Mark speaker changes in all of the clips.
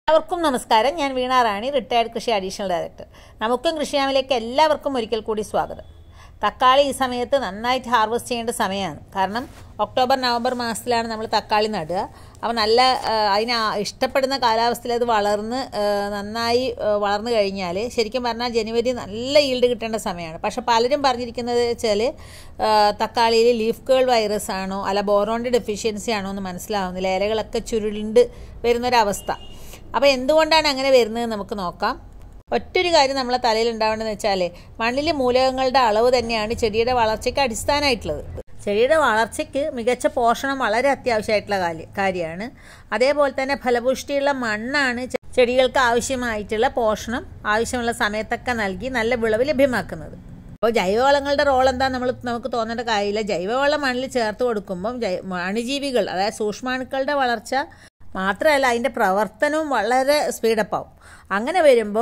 Speaker 1: എല്ലാവർക്കും നമസ്കാരം. ഞാൻ വീണ റാണി, റിട്ടയർഡ് കൃഷി അഡീഷണൽ ഡയറക്ടർ. നമുക്കും കൃഷിയാമിലേക്ക് എല്ലാവർക്കും ഒരിക്കൽ കൂടി സ്വാഗതം. തക്കാളി ഈ സമയത്ത് നന്നായിട്ട് ഹാർവെസ്റ്റ് ചെയ്യേണ്ട സമയമാണ്. കാരണം ഒക്ടോബർ നവംബർ മാസത്തിലാണ് നമ്മൾ തക്കാളി നടുക. അപ്പോൾ നല്ല അതിന് ഇഷ്ടപ്പെടുന്ന കാലാവസ്ഥയിൽ അത് നന്നായി വളർന്നു കഴിഞ്ഞാൽ ശരിക്കും പറഞ്ഞാൽ ജനുവരി നല്ല ഈൽഡ് കിട്ടേണ്ട സമയമാണ്. പക്ഷെ പലരും പറഞ്ഞിരിക്കുന്നത് വെച്ചാൽ തക്കാളിയിൽ ലീഫ് കേൾ വൈറസ് ആണോ അല്ല ബോറോണിൻ്റെ ഡെഫിഷ്യൻസി ആണോ എന്ന് മനസ്സിലാവുന്നില്ല. ഇലകളൊക്കെ ചുരുണ്ട് വരുന്നൊരവസ്ഥ. അപ്പോൾ എന്തുകൊണ്ടാണ് അങ്ങനെ വരുന്നത് നമുക്ക് നോക്കാം. ഒറ്റൊരു കാര്യം നമ്മളെ തലയിൽ ഉണ്ടാവേണ്ടതെന്ന് വെച്ചാൽ മണ്ണിൽ മൂലകങ്ങളുടെ അളവ് തന്നെയാണ് ചെടിയുടെ വളർച്ചയ്ക്ക് അടിസ്ഥാനമായിട്ടുള്ളത്. ചെടിയുടെ വളർച്ചയ്ക്ക് മികച്ച പോഷണം വളരെ അത്യാവശ്യമായിട്ടുള്ള കാര്യമാണ്. അതേപോലെ തന്നെ ഫലപുഷ്ടിയുള്ള മണ്ണാണ് ചെടികൾക്ക് ആവശ്യമായിട്ടുള്ള പോഷണം ആവശ്യമുള്ള സമയത്തൊക്കെ നൽകി നല്ല വിളവ് ലഭ്യമാക്കുന്നത്. അപ്പോൾ ജൈവവളങ്ങളുടെ റോൾ എന്താ നമുക്ക് തോന്നേണ്ട കാര്യമില്ല. ജൈവവളം മണ്ണിൽ ചേർത്ത് കൊടുക്കുമ്പം അണുജീവികൾ അതായത് സൂക്ഷ്മാണുക്കളുടെ വളർച്ച മാത്രമല്ല അതിൻ്റെ പ്രവർത്തനവും വളരെ സ്പീഡപ്പ് ആവും. അങ്ങനെ വരുമ്പം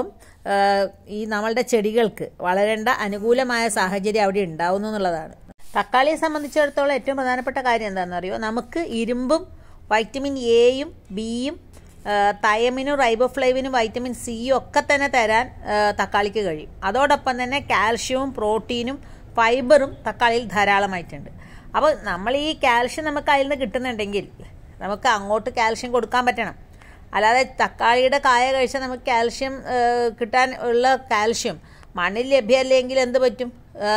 Speaker 1: ഈ നമ്മളുടെ ചെടികൾക്ക് വളരേണ്ട അനുകൂലമായ സാഹചര്യം അവിടെ ഉണ്ടാവുന്നു എന്നുള്ളതാണ്. തക്കാളിയെ സംബന്ധിച്ചിടത്തോളം ഏറ്റവും പ്രധാനപ്പെട്ട കാര്യം എന്താണെന്ന് അറിയോ, നമുക്ക് ഇരുമ്പും വൈറ്റമിൻ എയും ബിയും തയമിനും റൈബോഫ്ലേവിനും വൈറ്റമിൻ സിയും ഒക്കെ തന്നെ തരാൻ തക്കാളിക്ക് കഴിയും. അതോടൊപ്പം തന്നെ കാൽഷ്യവും പ്രോട്ടീനും ഫൈബറും തക്കാളിയിൽ ധാരാളമായിട്ടുണ്ട്. അപ്പോൾ നമ്മൾ ഈ കാൽഷ്യം നമുക്ക് അതിൽ നിന്ന് കിട്ടുന്നുണ്ടെങ്കിൽ നമുക്ക് അങ്ങോട്ട് കാൽഷ്യം കൊടുക്കാൻ പറ്റണം. അല്ലാതെ തക്കാളിയുടെ കായ കഴിച്ചാൽ നമുക്ക് കാൽഷ്യം കിട്ടാൻ ഉള്ള കാൽഷ്യം മണ്ണിൽ ലഭ്യമല്ലെങ്കിൽ എന്ത് പറ്റും?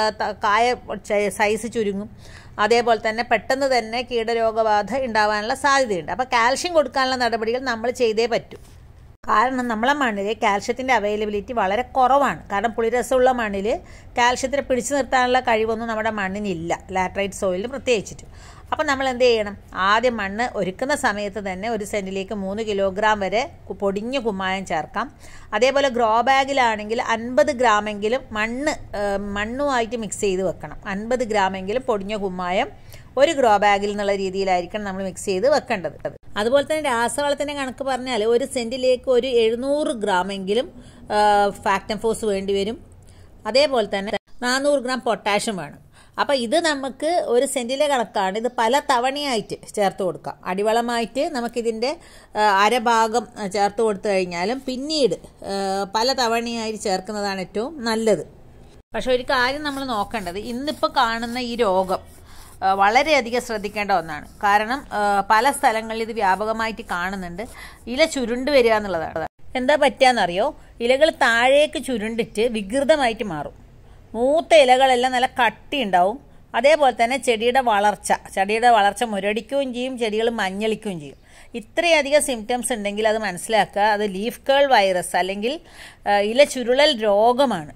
Speaker 1: കായ സൈസ് ചുരുങ്ങും. അതേപോലെ തന്നെ പെട്ടെന്ന് തന്നെ കീടരോഗബാധ ഉണ്ടാവാനുള്ള സാധ്യതയുണ്ട്. അപ്പോൾ കാൽഷ്യം കൊടുക്കാനുള്ള നടപടികൾ നമ്മൾ ചെയ്തേ പറ്റൂ. കാരണം നമ്മളെ മണ്ണിൽ കാൽഷ്യത്തിൻ്റെ അവൈലബിലിറ്റി വളരെ കുറവാണ്. കാരണം പുളിരസമുള്ള മണ്ണിൽ കാൽഷ്യത്തിനെ പിടിച്ചു നിർത്താനുള്ള കഴിവൊന്നും നമ്മുടെ മണ്ണിനില്ല, ലാറ്ററൈറ്റ് സോയിലിന് പ്രത്യേകിച്ചിട്ട്. അപ്പം നമ്മൾ എന്ത് ചെയ്യണം? ആദ്യം മണ്ണ് ഒരുക്കുന്ന സമയത്ത് തന്നെ 1 സെൻറ്റിലേക്ക് 3 കിലോഗ്രാം വരെ പൊടിഞ്ഞ കുമ്മായം ചേർക്കാം. അതേപോലെ ഗ്രോ ബാഗിലാണെങ്കിൽ 50 ഗ്രാമെങ്കിലും മണ്ണുമായിട്ട് മിക്സ് ചെയ്ത് വെക്കണം. 50 ഗ്രാമെങ്കിലും പൊടിഞ്ഞ കുമ്മായം ഒരു ഗ്രോ ബാഗിൽ എന്നുള്ള രീതിയിലായിരിക്കണം നമ്മൾ മിക്സ് ചെയ്ത് വെക്കേണ്ടത്. അതുപോലെ തന്നെ രാസവളത്തിൻ്റെ കണക്ക് പറഞ്ഞാൽ 1 സെൻറ്റിലേക്ക് 700 ഗ്രാമെങ്കിലും ഫാക്ടംഫോസ് വേണ്ടി വരും. അതേപോലെ തന്നെ 400 ഗ്രാം പൊട്ടാഷ്യം വേണം. അപ്പോൾ ഇത് നമുക്ക് 1 സെൻറ്റിലെ കണക്കാണ്. ഇത് പല തവണയായിട്ട് ചേർത്ത് കൊടുക്കാം. അടിവളമായിട്ട് നമുക്കിതിൻ്റെ അരഭാഗം ചേർത്ത് കൊടുത്തു കഴിഞ്ഞാലും പിന്നീട് പല തവണയായിട്ട് ചേർക്കുന്നതാണ് ഏറ്റവും നല്ലത്. പക്ഷെ ഒരു കാര്യം നമ്മൾ നോക്കേണ്ടത്, ഇന്നിപ്പോൾ കാണുന്ന ഈ രോഗം വളരെയധികം ശ്രദ്ധിക്കേണ്ട ഒന്നാണ്. കാരണം പല സ്ഥലങ്ങളിൽ ഇത് വ്യാപകമായിട്ട് കാണുന്നുണ്ട്. ഇല ചുരുണ്ട് വരിക എന്നുള്ളതാണ്. എന്താ പറ്റുകയെന്നറിയോ? ഇലകൾ താഴേക്ക് ചുരുണ്ടിട്ട് വികൃതമായിട്ട് മാറും. മൂത്ത ഇലകളെല്ലാം നല്ല കട്ടി ഉണ്ടാവും. അതേപോലെ തന്നെ ചെടിയുടെ വളർച്ച മുരടിക്കുകയും ചെയ്യും, ചെടികൾ മഞ്ഞളിക്കുകയും ചെയ്യും. ഇത്രയധികം സിംറ്റംസ് ഉണ്ടെങ്കിൽ അത് മനസ്സിലാക്കുക, അത് ലീഫ് കേൾ വൈറസ് അല്ലെങ്കിൽ ഇല ചുരുളൽ രോഗമാണ്.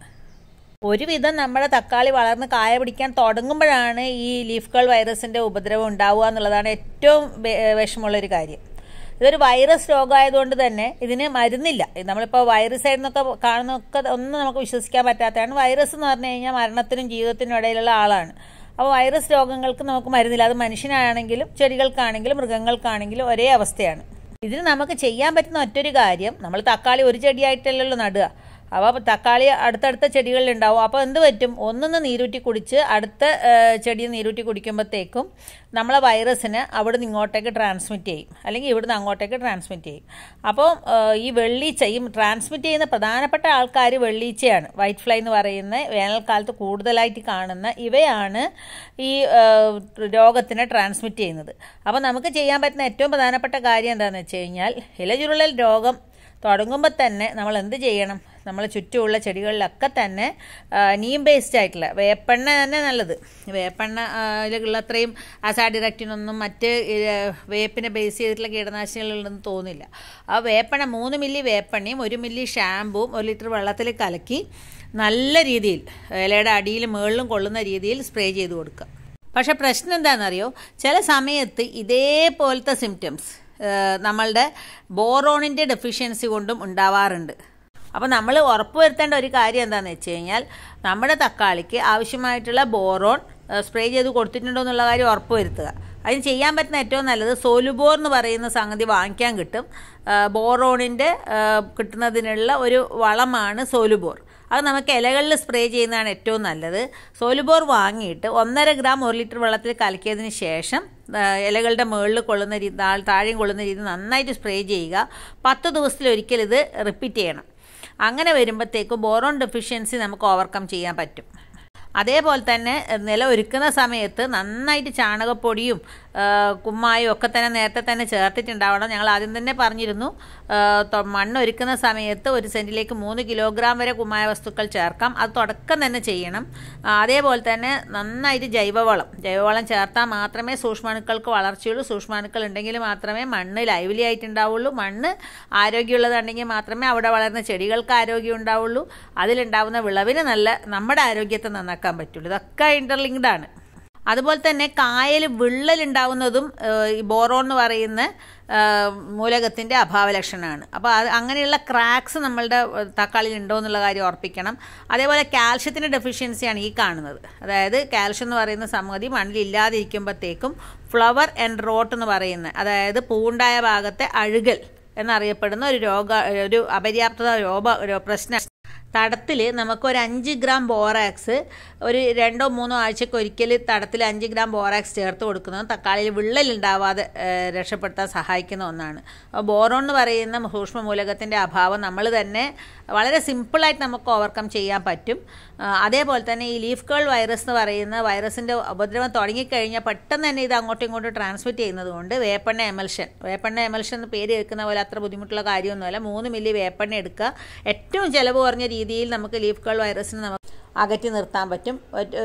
Speaker 1: ഒരുവിധം നമ്മുടെ തക്കാളി വളർന്ന് കായ പിടിക്കാൻ തുടങ്ങുമ്പോഴാണ് ഈ ലീഫ് കേൾ വൈറസിൻ്റെ ഉപദ്രവം ഉണ്ടാവുക എന്നുള്ളതാണ് ഏറ്റവും വിഷമമുള്ളൊരു കാര്യം. ഇതൊരു വൈറസ് രോഗമായതുകൊണ്ട് തന്നെ ഇതിന് മരുന്നില്ല. നമ്മളിപ്പോൾ വൈറസ് ആയിരുന്നൊക്കെ കാണുന്നൊക്കെ ഒന്നും നമുക്ക് വിശ്വസിക്കാൻ പറ്റാത്തതാണ്. വൈറസ് എന്ന് പറഞ്ഞു കഴിഞ്ഞാൽ മരണത്തിനും ജീവിതത്തിനും ഇടയിലുള്ള ആളാണ്. അപ്പോൾ വൈറസ് രോഗങ്ങൾക്ക് നമുക്ക് മരുന്നില്ല. അത് മനുഷ്യനാണെങ്കിലും ചെടികൾക്കാണെങ്കിലും മൃഗങ്ങൾക്കാണെങ്കിലും ഒരേ അവസ്ഥയാണ്. ഇതിന് നമുക്ക് ചെയ്യാൻ പറ്റുന്ന ഒറ്റൊരു കാര്യം, നമ്മൾ തക്കാളി ഒരു ചെടിയായിട്ടല്ലല്ലോ നടുക. അപ്പോൾ തക്കാളി അടുത്തടുത്ത ചെടികളിലുണ്ടാവും. അപ്പോൾ എന്ത് പറ്റും? ഒന്നൊന്ന് നീരൂറ്റി കുടിച്ച് അടുത്ത ചെടിയിൽ നീരൂറ്റി കുടിക്കുമ്പോഴത്തേക്കും നമ്മളെ വൈറസിന് അവിടെ നിന്ന് ഇങ്ങോട്ടേക്ക് ട്രാൻസ്മിറ്റ് ചെയ്യും, അല്ലെങ്കിൽ ഇവിടുന്ന് അങ്ങോട്ടേക്ക് ട്രാൻസ്മിറ്റ് ചെയ്യും. അപ്പോൾ ഈ വെള്ളീച്ചയും ട്രാൻസ്മിറ്റ് ചെയ്യുന്ന പ്രധാനപ്പെട്ട ആൾക്കാർ വെള്ളീച്ചയാണ്. വൈറ്റ് ഫ്ലൈ എന്ന് പറയുന്ന വേനൽക്കാലത്ത് കൂടുതലായിട്ട് കാണുന്ന ഇവയാണ് ഈ രോഗത്തിനെ ട്രാൻസ്മിറ്റ് ചെയ്യുന്നത്. അപ്പോൾ നമുക്ക് ചെയ്യാൻ പറ്റുന്ന ഏറ്റവും പ്രധാനപ്പെട്ട കാര്യം എന്താണെന്ന് വെച്ച് കഴിഞ്ഞാൽ, ഇലചുരുളൽ രോഗം തുടങ്ങുമ്പോൾ തന്നെ നമ്മൾ എന്ത് ചെയ്യണം? നമ്മൾ ചുറ്റുമുള്ള ചെടികളിലൊക്കെ തന്നെ നീം ബേസ്ഡ് ആയിട്ടുള്ള വേപ്പെണ്ണ തന്നെ നല്ലത്. വേപ്പെണ്ണയിലുള്ള അത്രയും അസാഡിറക്റ്റിനൊന്നും മറ്റ് വേപ്പിനെ ബേസ് ചെയ്തിട്ടുള്ള കീടനാശിനികളുണ്ടെന്ന് തോന്നില്ല. ആ വേപ്പെണ്ണ 3 മില്ലി വേപ്പെണ്ണയും 1 മില്ലി ഷാമ്പുവും 1 ലിറ്റർ വെള്ളത്തിൽ കലക്കി നല്ല രീതിയിൽ ഇലയുടെ അടിയിലും മുകളിലും കൊള്ളുന്ന രീതിയിൽ സ്പ്രേ ചെയ്ത് കൊടുക്കുക. പക്ഷേ പ്രശ്നം എന്താണെന്നറിയോ? ചില സമയത്ത് ഇതേപോലത്തെ സിംറ്റംസ് നമ്മളുടെ ബോറോണിൻ്റെ ഡെഫിഷ്യൻസി കൊണ്ടും ഉണ്ടാവാറുണ്ട്. അപ്പോൾ നമ്മൾ ഉറപ്പുവരുത്തേണ്ട ഒരു കാര്യം എന്താണെന്ന് വെച്ച് കഴിഞ്ഞാൽ, നമ്മുടെ തക്കാളിക്ക് ആവശ്യമായിട്ടുള്ള ബോറോൺ സ്പ്രേ ചെയ്ത് കൊടുത്തിട്ടുണ്ടോ എന്നുള്ള കാര്യം ഉറപ്പുവരുത്തുക. അതിന് ചെയ്യാൻ പറ്റുന്ന ഏറ്റവും നല്ലത് സോലുബോർ എന്ന് പറയുന്ന സംഗതി വാങ്ങിക്കാൻ കിട്ടും. ബോറോണിൻ്റെ കിട്ടുന്നതിനുള്ള ഒരു വളമാണ് സോലുബോർ. അത് നമുക്ക് ഇലകളിൽ സ്പ്രേ ചെയ്യുന്നതാണ് ഏറ്റവും നല്ലത്. സോലുബോർ വാങ്ങിയിട്ട് 1.5 ഗ്രാം 1 ലിറ്റർ വെള്ളത്തിൽ കലക്കിയതിന് ശേഷം ഇലകളുടെ മുകളിൽ കൊള്ളുന്ന രീതി, താഴെയും കൊള്ളുന്ന രീതി നന്നായിട്ട് സ്പ്രേ ചെയ്യുക. 10 ദിവസത്തിലൊരിക്കൽ ഇത് റിപ്പീറ്റ് ചെയ്യണം. അങ്ങനെ വരുമ്പോഴത്തേക്കും ബോറോൺ ഡെഫിഷ്യൻസി നമുക്ക് ഓവർകം ചെയ്യാൻ പറ്റും. അതേപോലെ തന്നെ നില ഒരുക്കുന്ന സമയത്ത് നന്നായിട്ട് ചാണകപ്പൊടിയും കുമ്മായും ഒക്കെ തന്നെ നേരത്തെ തന്നെ ചേർത്തിട്ടുണ്ടാവണം. ഞങ്ങൾ ആദ്യം തന്നെ പറഞ്ഞിരുന്നു, മണ്ണ് ഒരുക്കുന്ന സമയത്ത് 1 സെൻറ്റിലേക്ക് 3 കിലോഗ്രാം വരെ കുമ്മായ വസ്തുക്കൾ ചേർക്കാം. അത് തുടക്കം തന്നെ ചെയ്യണം. അതേപോലെ തന്നെ നന്നായിട്ട് ജൈവവളം ചേർത്താൽ മാത്രമേ സൂക്ഷ്മാണുക്കൾക്ക് വളർച്ചയുള്ളൂ. സൂക്ഷ്മാണുക്കൾ ഉണ്ടെങ്കിൽ മാത്രമേ മണ്ണ് ലൈവ്ലി ആയിട്ടുണ്ടാവുള്ളൂ. മണ്ണ് ആരോഗ്യമുള്ളതുണ്ടെങ്കിൽ മാത്രമേ അവിടെ വളരുന്ന ചെടികൾക്ക് ആരോഗ്യം ഉണ്ടാവുള്ളൂ. അതിലുണ്ടാവുന്ന വിളവിന് നമ്മുടെ ആരോഗ്യത്തെ നന്നാക്കാൻ പറ്റുള്ളൂ. ഇതൊക്കെ ഇന്റർലിങ്ക്ഡ് ആണ്. അതുപോലെ തന്നെ കായൽ വിള്ളലുണ്ടാവുന്നതും ഈ ബോറോൺ എന്ന് പറയുന്ന മൂലകത്തിൻ്റെ അഭാവ ലക്ഷണമാണ്. അപ്പോൾ അങ്ങനെയുള്ള ക്രാക്സ് നമ്മളുടെ തക്കാളിയിൽ ഉണ്ടോ എന്നുള്ള കാര്യം ഓർപ്പിക്കണം. അതേപോലെ കാൽഷ്യത്തിൻ്റെ ഡെഫിഷ്യൻസിയാണ് ഈ കാണുന്നത്. അതായത് കാൽഷ്യം എന്ന് പറയുന്ന സംഗതി മണ്ണിലില്ലാതിരിക്കുമ്പോഴത്തേക്കും ഫ്ലവർ ആൻഡ് റോട്ട് എന്ന് പറയുന്ന, അതായത് പൂണ്ടായ ഭാഗത്തെ അഴുകൽ എന്നറിയപ്പെടുന്ന ഒരു അപര്യാപ്തത പ്രശ്നം. തടത്തിൽ നമുക്ക് ഒരു 5 ഗ്രാം ബോറാക്സ് ഒരു 2-3 ആഴ്ചയ്ക്ക് ഒരിക്കൽ തടത്തിൽ 5 ഗ്രാം ബോറാക്സ് ചേർത്ത് കൊടുക്കുന്നത് തക്കാളിയിൽ വിള്ളലുണ്ടാവാതെ രക്ഷപ്പെടുത്താൻ സഹായിക്കുന്ന ഒന്നാണ്. അപ്പോൾ ബോറോൺ എന്ന് പറയുന്ന സൂക്ഷ്മ മൂലകത്തിൻ്റെ അഭാവം നമ്മൾ തന്നെ വളരെ സിമ്പിളായിട്ട് നമുക്ക് ഓവർകം ചെയ്യാൻ പറ്റും. അതേപോലെ തന്നെ ഈ ലീഫ് കേൾ വൈറസ് എന്ന് പറയുന്ന വൈറസിൻ്റെ ഉപദ്രവം തുടങ്ങിക്കഴിഞ്ഞാൽ പെട്ടെന്ന് തന്നെ ഇത് അങ്ങോട്ടും ഇങ്ങോട്ടും ട്രാൻസ്മിറ്റ് ചെയ്യുന്നത് കൊണ്ട് വേപ്പെണ്ണ എമൽഷൻ എന്ന് പേര് കേൾക്കുന്ന പോലെ അത്ര ബുദ്ധിമുട്ടുള്ള കാര്യമൊന്നുമല്ല. 3 മില്ലി വേപ്പെണ്ണ എടുക്കുക. ഏറ്റവും ചിലവ് കുറഞ്ഞ രീതിയിൽ നമുക്ക് ലീഫ് കേൾ വൈറസിന് നമുക്ക് അകറ്റി നിർത്താൻ പറ്റും.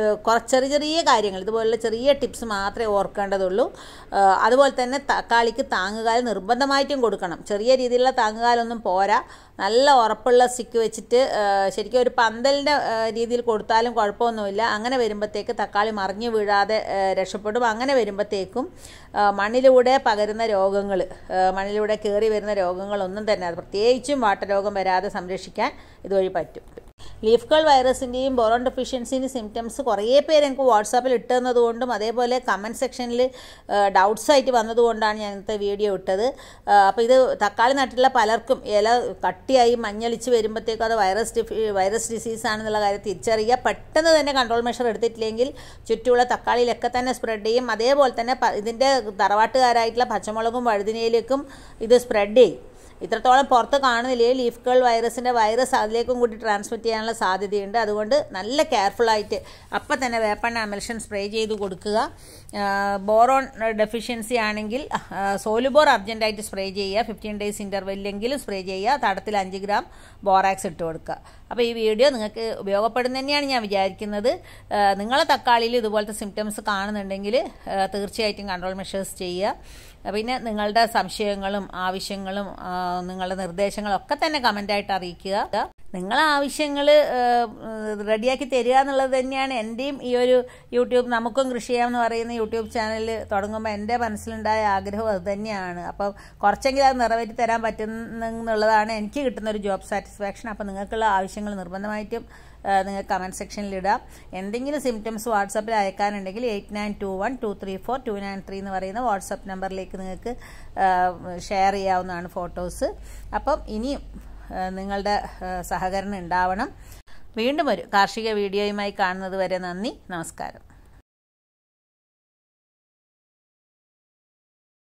Speaker 1: ചെറിയ കാര്യങ്ങൾ, ഇതുപോലുള്ള ചെറിയ ടിപ്സ് മാത്രമേ ഓർക്കേണ്ടതുള്ളൂ. അതുപോലെ തന്നെ തക്കാളിക്ക് താങ്ങുകാൽ നിർബന്ധമായിട്ടും കൊടുക്കണം. ചെറിയ രീതിയിലുള്ള താങ്ങുകാലൊന്നും പോരാ. നല്ല ഉറപ്പുള്ള സ്റ്റിക്ക് വെച്ചിട്ട് ശരിക്കും ഒരു പന്തലിൻ്റെ രീതിയിൽ കൊടുത്താലും കുഴപ്പമൊന്നുമില്ല. അങ്ങനെ വരുമ്പോഴത്തേക്ക് തക്കാളി മറിഞ്ഞു വീഴാതെ രക്ഷപ്പെടും. അങ്ങനെ വരുമ്പോഴത്തേക്കും മണ്ണിലൂടെ പകരുന്ന രോഗങ്ങൾ, മണ്ണിലൂടെ കയറി വരുന്ന രോഗങ്ങളൊന്നും തന്നെ, പ്രത്യേകിച്ചും വാട്ടരോഗം വരാതെ സംരക്ഷിക്കാൻ ഇതുവഴി പറ്റും. ലീഫ് കേൾ വൈറസിൻ്റെയും ബോറോൺ ഡെഫിഷ്യൻസിൻ്റെയും സിംറ്റംസ് കുറേ പേര് എനിക്ക് വാട്സാപ്പിൽ ഇട്ടുതന്നതുകൊണ്ടും അതേപോലെ കമൻറ്റ് സെക്ഷനിൽ ഡൗട്ട്സ് ആയിട്ട് വന്നതുകൊണ്ടാണ് ഞാൻ ഇന്നത്തെ വീഡിയോ ഇട്ടത്. അപ്പോൾ ഇത് തക്കാളി നട്ടിട്ടുള്ള പലർക്കും ഇല കട്ടിയായി മഞ്ഞളിച്ച് വരുമ്പോഴത്തേക്കും അത് വൈറസ് ഡിസീസാണെന്നുള്ള കാര്യം തിരിച്ചറിയുക. പെട്ടെന്ന് തന്നെ കൺട്രോൾ മെഷർ എടുത്തിട്ടില്ലെങ്കിൽ ചുറ്റുമുള്ള തക്കാളിയിലൊക്കെ തന്നെ സ്പ്രെഡ് ചെയ്യും. അതേപോലെ തന്നെ ഇതിൻ്റെ തറവാട്ടുകാരായിട്ടുള്ള പച്ചമുളകും വഴുതിനയിലേക്കും ഇത് സ്പ്രെഡ് ചെയ്യും. ഇത്രത്തോളം പുറത്ത് കാണുന്നില്ലേ, ലീഫ് കേൾ വൈറസിൻ്റെ വൈറസ് അതിലേക്കും കൂടി ട്രാൻസ്മിറ്റ് ചെയ്യാനുള്ള സാധ്യതയുണ്ട്. അതുകൊണ്ട് നല്ല കെയർഫുള്ളായിട്ട് അപ്പം തന്നെ വേപ്പെണ്ണ എമൽഷൻ സ്പ്രേ ചെയ്ത് കൊടുക്കുക. ബോറോൺ ഡെഫിഷ്യൻസി ആണെങ്കിൽ സോലുബോർ അർജൻറ്റായിട്ട് സ്പ്രേ ചെയ്യുക. 15 ഡേയ്സ് ഇൻ്റർവെല്ലെങ്കിലും സ്പ്രേ ചെയ്യുക. തടത്തിൽ 5 ഗ്രാം ബോറാക്സ് ഇട്ട് കൊടുക്കുക. അപ്പോൾ ഈ വീഡിയോ നിങ്ങൾക്ക് ഉപയോഗപ്പെടുന്ന തന്നെയാണ് ഞാൻ വിചാരിക്കുന്നത്. നിങ്ങളെ തക്കാളിയിൽ ഇതുപോലത്തെ സിംറ്റംസ് കാണുന്നുണ്ടെങ്കിൽ തീർച്ചയായിട്ടും കൺട്രോൾ മെഷേഴ്സ് ചെയ്യുക. പിന്നെ നിങ്ങളുടെ സംശയങ്ങളും ആവശ്യങ്ങളും നിങ്ങളുടെ നിർദ്ദേശങ്ങളൊക്കെ തന്നെ കമൻ്റായിട്ട് അറിയിക്കുക. നിങ്ങളെ ആവശ്യങ്ങൾ റെഡിയാക്കി തരിക എന്നുള്ളത് തന്നെയാണ് എൻ്റെയും ഈ ഒരു യൂട്യൂബ് നമുക്കും കൃഷി ചെയ്യാമെന്ന് പറയുന്ന യൂട്യൂബ് ചാനൽ തുടങ്ങുമ്പോൾ എൻ്റെ മനസ്സിലുണ്ടായ ആഗ്രഹം അത് തന്നെയാണ്. അപ്പം കുറച്ചെങ്കിലും അത് നിറവേറ്റി തരാൻ പറ്റുന്നുള്ളതാണ് എനിക്ക് കിട്ടുന്നൊരു ജോബ് സാറ്റിസ്ഫാക്ഷൻ. അപ്പോൾ നിങ്ങൾക്കുള്ള ആവശ്യങ്ങൾ നിർബന്ധമായിട്ടും നിങ്ങൾക്ക് കമൻറ്റ് സെക്ഷനിൽ ഇടാം. എന്തെങ്കിലും സിംറ്റംസ് വാട്സാപ്പിൽ അയക്കാനുണ്ടെങ്കിൽ 8921234293 എന്ന് പറയുന്ന വാട്സാപ്പ് നമ്പറിലേക്ക് നിങ്ങൾക്ക് ഷെയർ ചെയ്യാവുന്നതാണ് ഫോട്ടോസ്. അപ്പം ഇനിയും നിങ്ങളുടെ സഹകരണം ഉണ്ടാവണം. വീണ്ടും ഒരു കാർഷിക വീഡിയോയുമായി കാണുന്നത് വരെ നന്ദി, നമസ്കാരം.